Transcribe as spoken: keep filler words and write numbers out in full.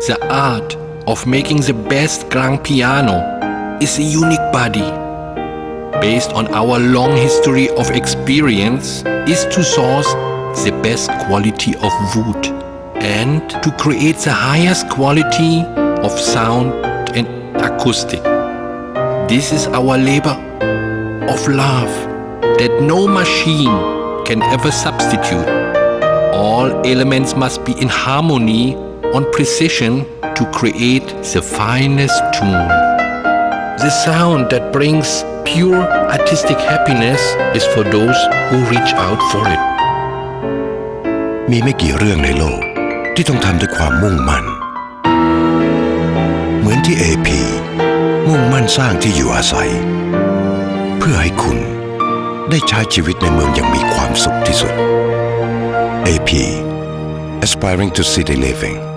The art of making the best grand piano is a unique body. Based on our long history of experience, is to source the best quality of wood and to create the highest quality of sound and acoustic. This is our labor of love that no machine can ever substitute. All elements must be in harmony on precision to create the finest tune. The sound that brings pure artistic happiness is for those who reach out for it. มีไม่กี่เรื่องในโลกที่ต้องทำด้วยความมุ่งมั่นเหมือนที่ เอ พี มุ่งมั่นสร้างที่อยู่อาศัยเพื่อให้คุณได้ใช้ชีวิตในเมืองอย่างมีความสุขที่สุด เอ พี Aspiring to City Living